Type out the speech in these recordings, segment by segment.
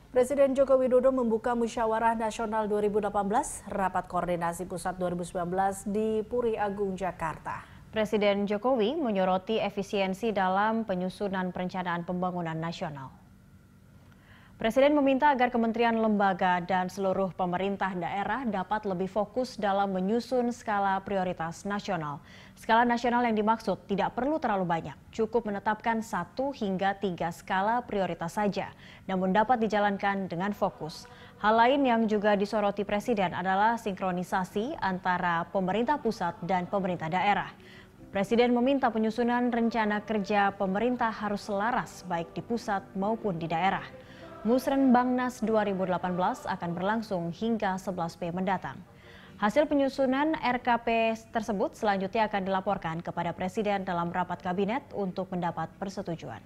Presiden Joko Widodo membuka Musyawarah Nasional 2018, Rapat Koordinasi Pusat 2019 di Puri Agung, Jakarta. Presiden Jokowi menyoroti efisiensi dalam penyusunan perencanaan pembangunan nasional. Presiden meminta agar kementerian, lembaga, dan seluruh pemerintah daerah dapat lebih fokus dalam menyusun skala prioritas nasional. Skala nasional yang dimaksud tidak perlu terlalu banyak, cukup menetapkan 1 hingga 3 skala prioritas saja, namun dapat dijalankan dengan fokus. Hal lain yang juga disoroti Presiden adalah sinkronisasi antara pemerintah pusat dan pemerintah daerah. Presiden meminta penyusunan rencana kerja pemerintah harus selaras baik di pusat maupun di daerah. Musrenbangnas 2018 akan berlangsung hingga 11 Mei mendatang. Hasil penyusunan RKP tersebut selanjutnya akan dilaporkan kepada Presiden dalam rapat kabinet untuk mendapat persetujuan.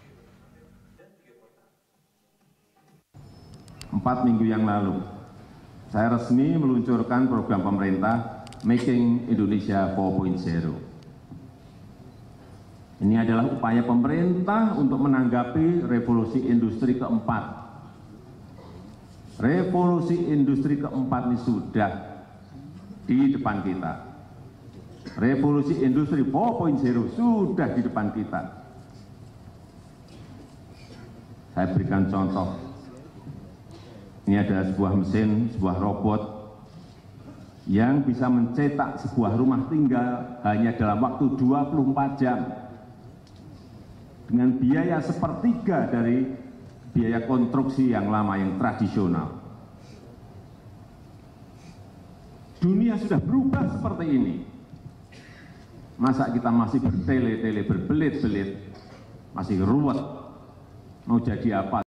4 minggu yang lalu, saya resmi meluncurkan program pemerintah Making Indonesia 4.0. Ini adalah upaya pemerintah untuk menanggapi revolusi industri keempat. Revolusi industri keempat ini sudah di depan kita. Revolusi industri 4.0 sudah di depan kita. Saya berikan contoh. Ini adalah sebuah mesin, sebuah robot yang bisa mencetak sebuah rumah tinggal hanya dalam waktu 24 jam. Dengan biaya sepertiga dari biaya konstruksi yang lama, yang tradisional. Dunia sudah berubah seperti ini. Masa kita masih bertele-tele, berbelit-belit, masih ruwet, mau jadi apa?